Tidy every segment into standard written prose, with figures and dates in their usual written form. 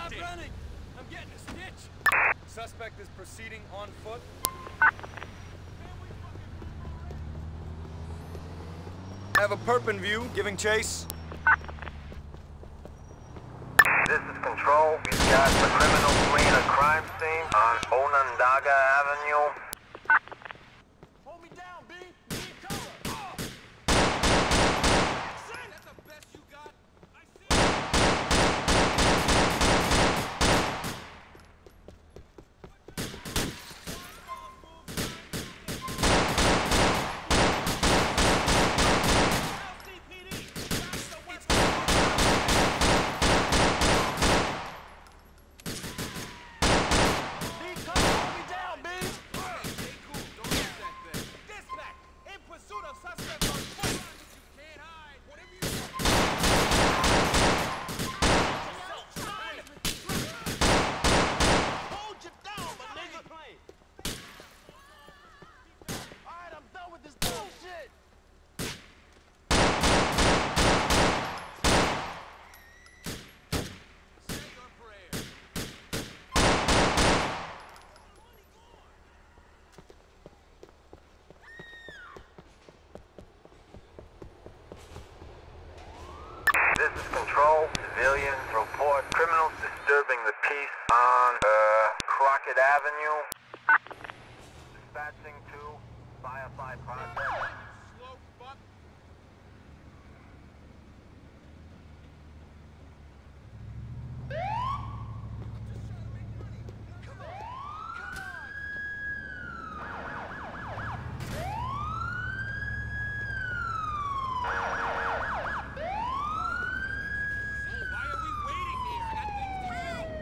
running! I'm getting a stitch! Suspect is proceeding on foot. I have a perp in view, giving chase. This is Control. We've got the criminal fleeing a crime scene on Onondaga Avenue. Hold me down, B! Need cover! Oh. That's the best you got? I see LCPD! That's the West Coast! Need cover! Hold me down, B! Stay cool. Don't lose that thing. Dispatch! In pursuit of suspects on foot! You can't hide! Whatever you hold you down, my nigga! Alright, I'm done with this bullshit! Say your prayer. This is Control. Civilians report criminals disturbing the peace on Crockett Avenue. Dispatching to Firefly Project. Slow fuck. Why are we waiting here? I got things to do.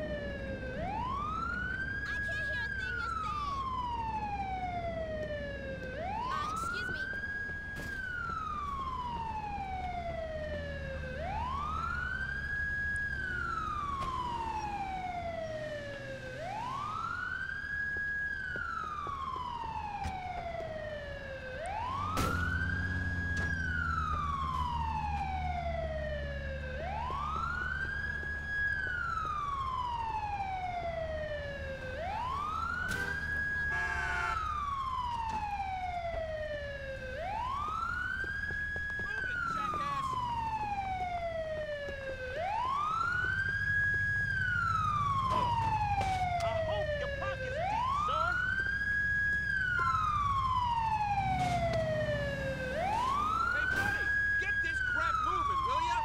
I can't hear a thing you're saying. Excuse me. Move it, jackass. I hope your pocket's deep, son. Hey, buddy, get this crap moving, will ya?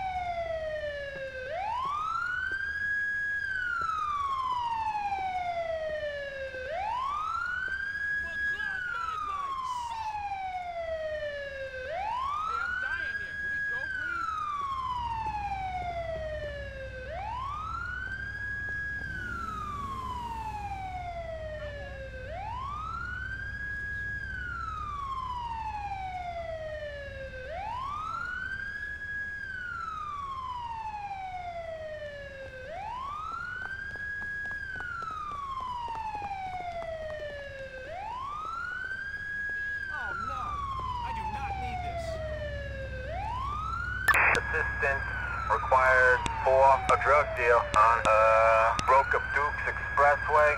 Well, clog my pipes! Hey, I'm dying here. Can we go, please? Oh, no. I do not need this. Assistance required for a drug deal on Broke Up Dukes Expressway.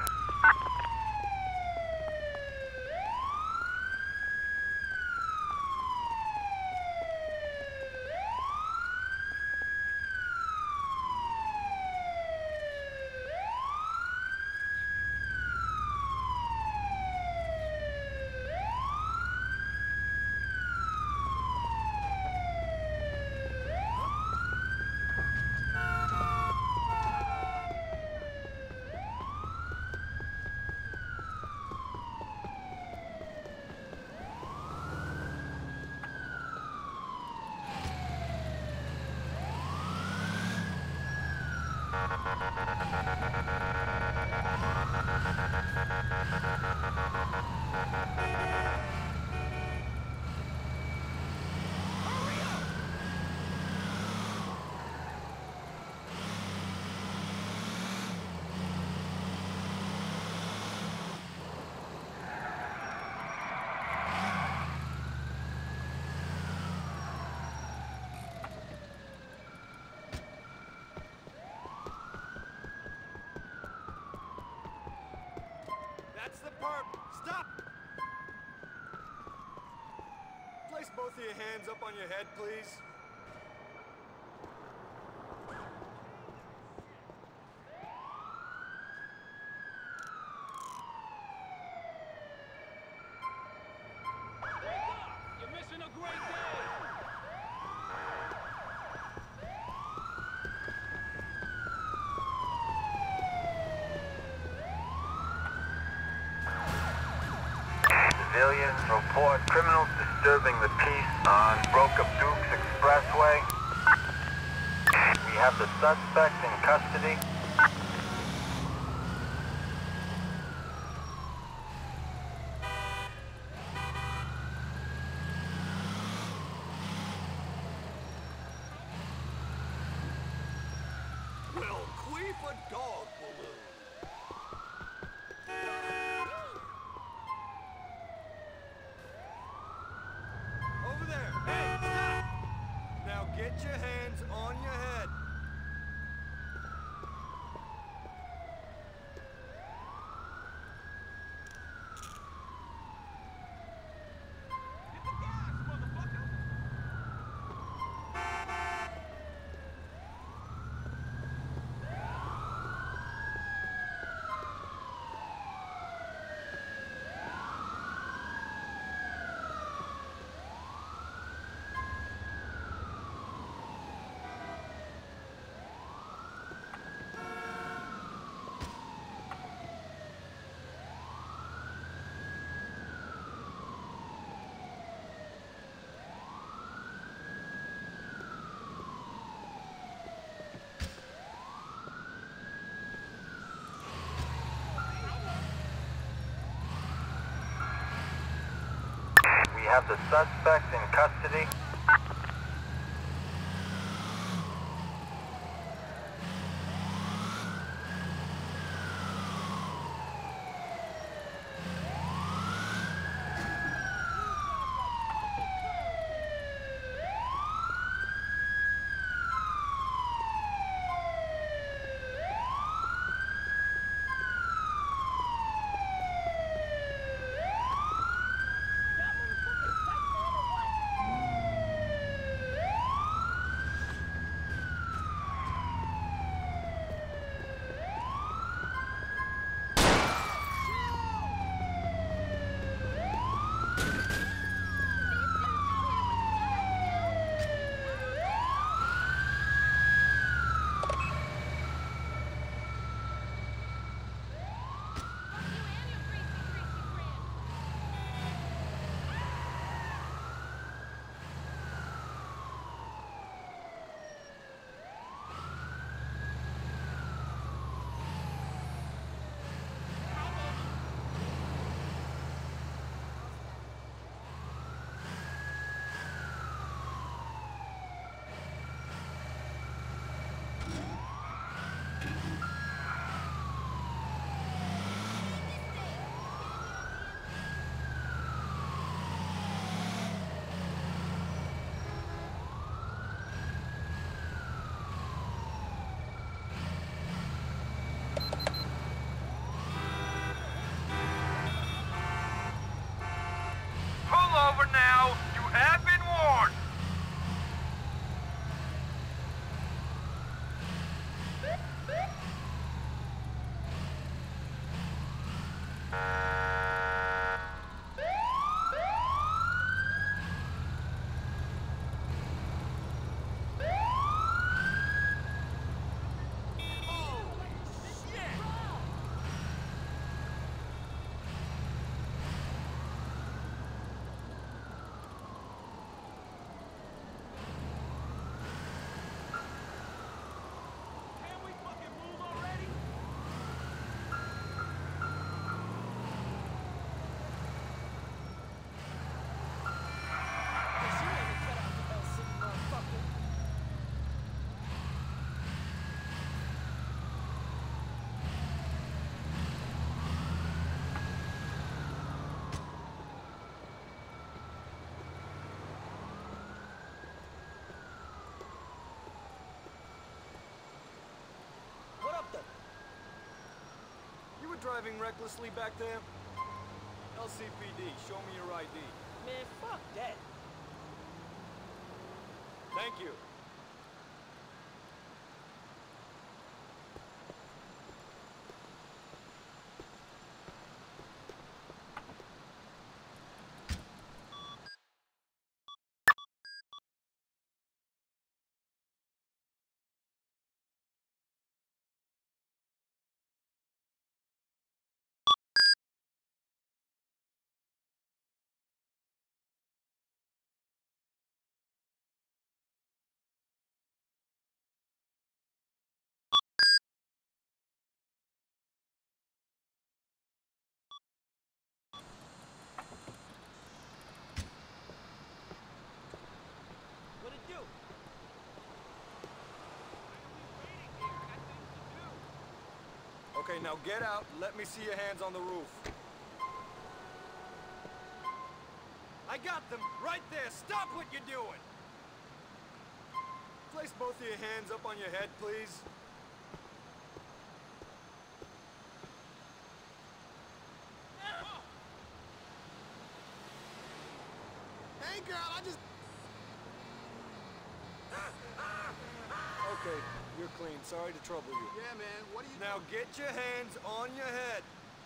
That's the perp. Stop! Place both of your hands up on your head, please. Wake up! You're missing a great day! Civilians report criminals disturbing the peace on Broke-Up Dukes Expressway. We have the suspect in custody. Well, queef a dog balloon. Over there. Hey, stop! Now get your hands on your head. Hit the gas, motherfucker! We have the suspect in custody. Pull over now! You have been warned! Can we fucking move already? Cause you ain't cut out the LC, motherfucker. What up, though? You were driving recklessly back there? LCPD. Show me your ID. Man, fuck that. Thank you. What'd it do? Okay, now get out. Let me see your hands on the roof. I got them right there. Stop what you're doing. Place both of your hands up on your head, please. Hey, girl, I just... Okay, you're clean. Sorry to trouble you. Yeah, man, what are you... Now get your hands on your head.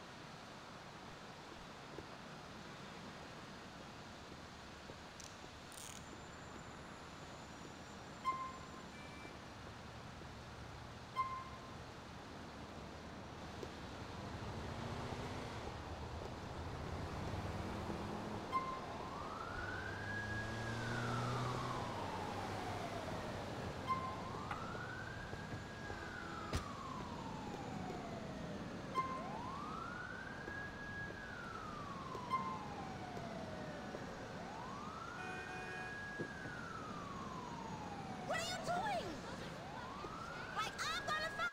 What are you doing? Like, I'm gonna find...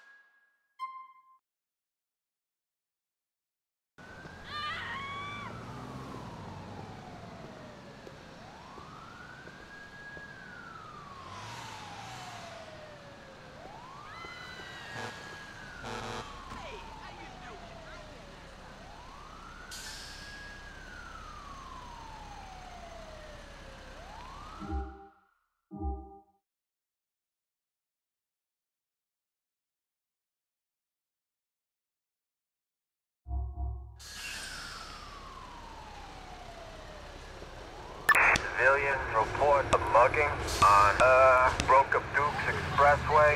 Civilians report a mugging on Broke Up Dukes Expressway.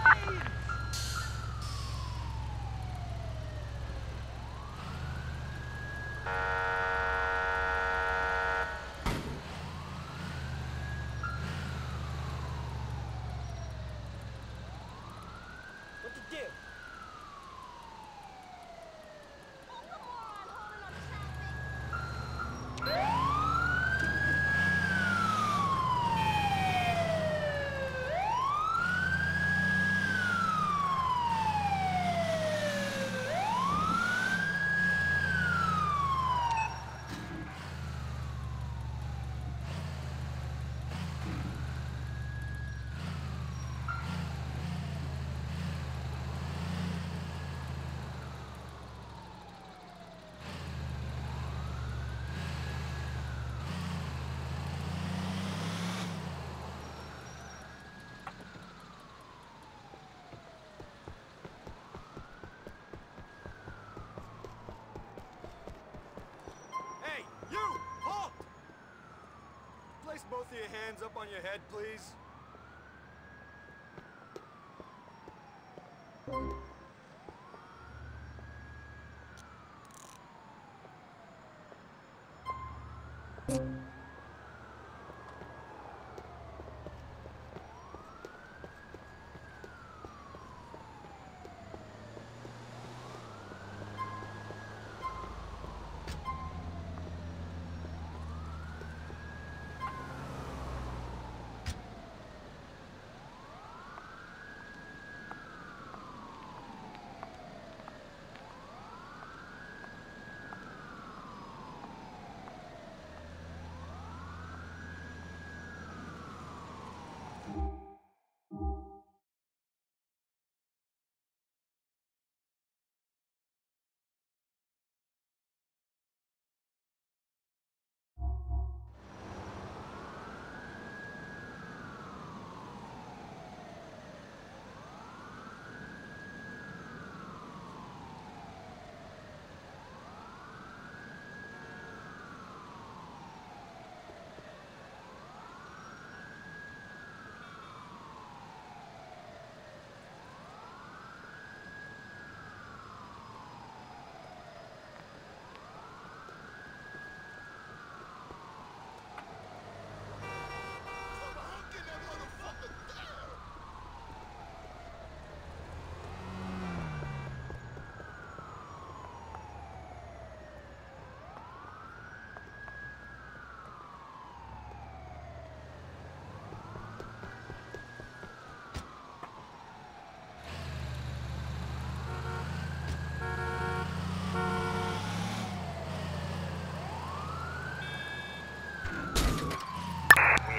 What the deal? Oh, come on, holding up traffic. Hey, you! Halt! Place both of your hands up on your head, please.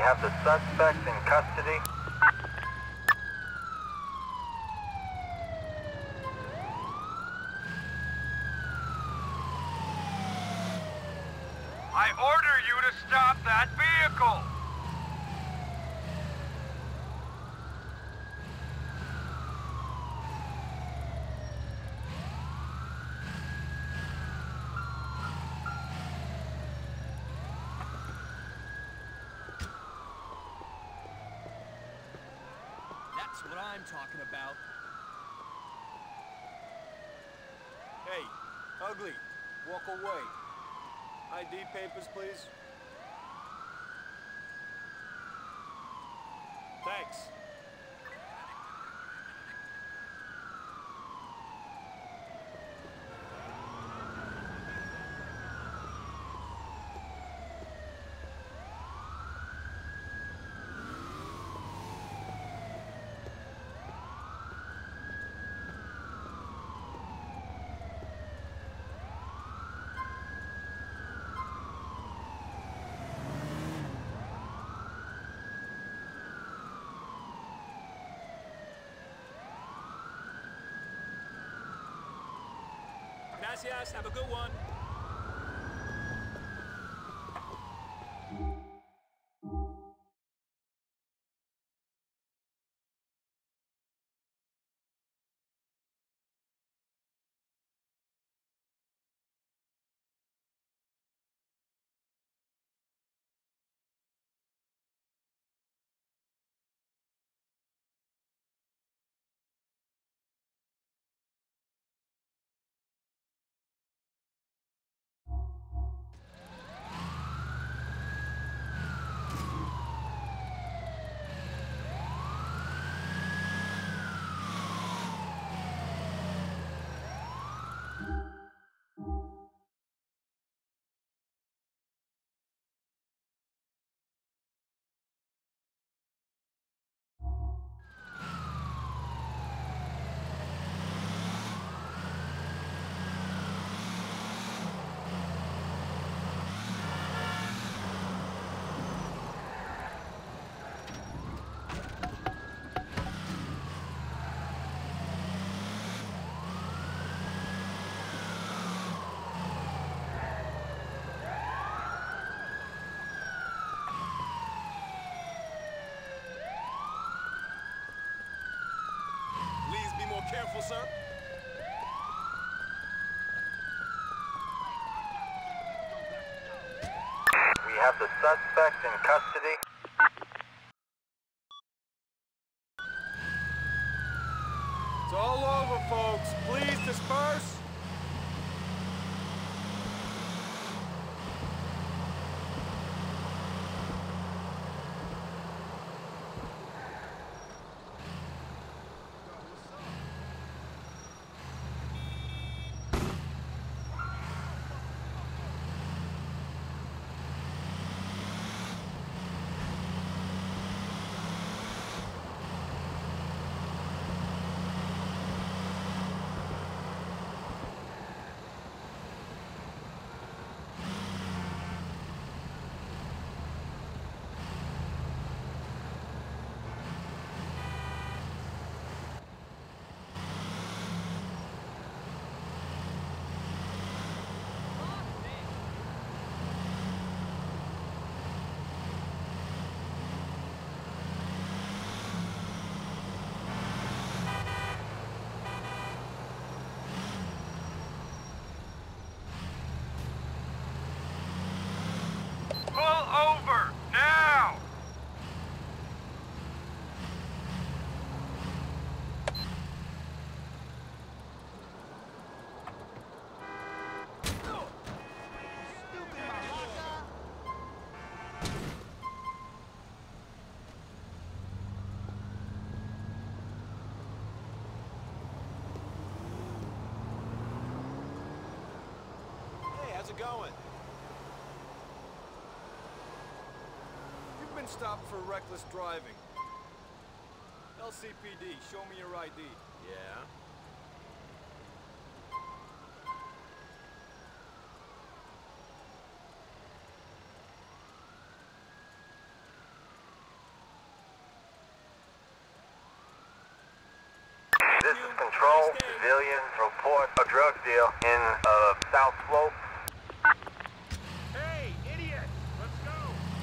have the suspect in custody. I order you to stop that vehicle! That's what I'm talking about. Hey, ugly, walk away. ID papers, please. Thanks. Gracias, have a good one. Please be more careful, sir. We have the suspect in custody. It's all over, folks. Please disperse. Pull over, now! Hey, how's it going? You've been stopped for reckless driving. LCPD, show me your ID. Yeah? control. Civilians report a drug deal in South Slope. Hey, idiot! Let's go!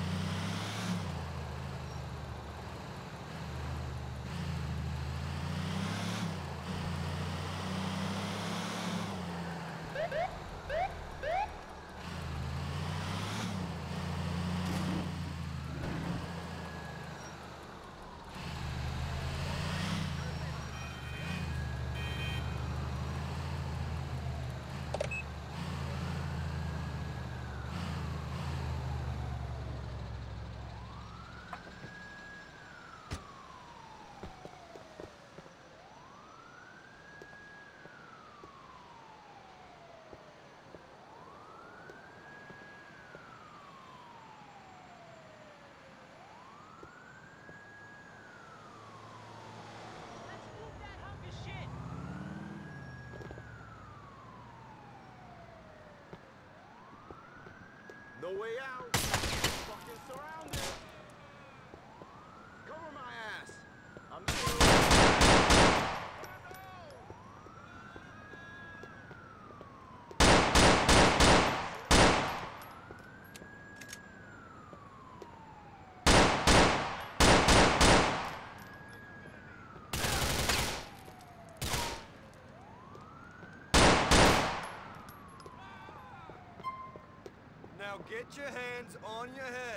Let's move that hunk of shit. No way out. Fucking surrounded. Cover my ass. I'm through. Now get your hands on your head.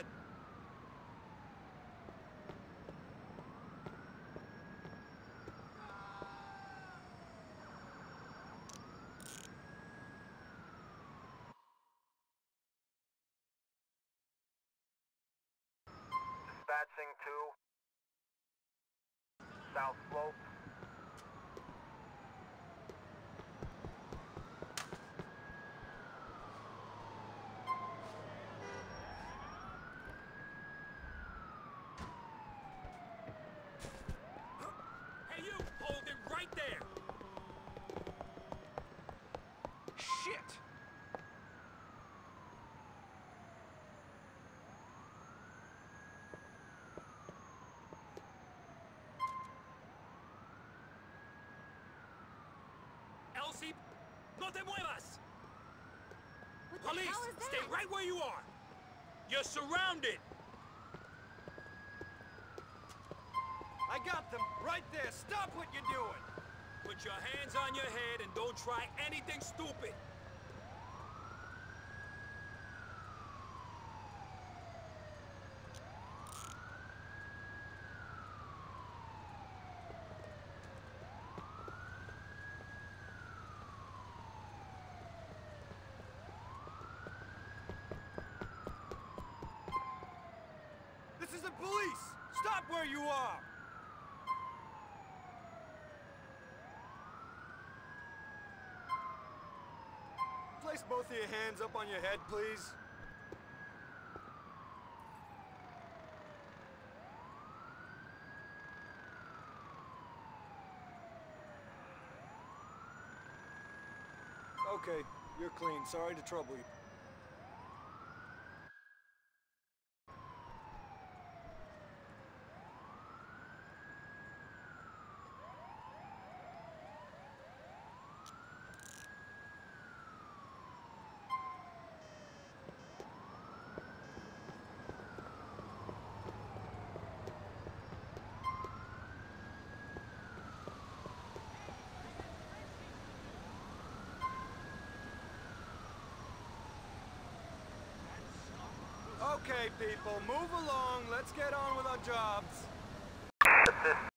Dispatching to South Slope. Hey, you! Hold it right there! Shit! Elsie, no te muevas! What the Police, hell is that? stay right where you are! You're surrounded! I got them right there. Stop what you're doing. Put your hands on your head and don't try anything stupid! This is the police. Stop where you are. Place both of your hands up on your head, please. Okay, you're clean. Sorry to trouble you. Okay, people, move along. Let's get on with our jobs. Assist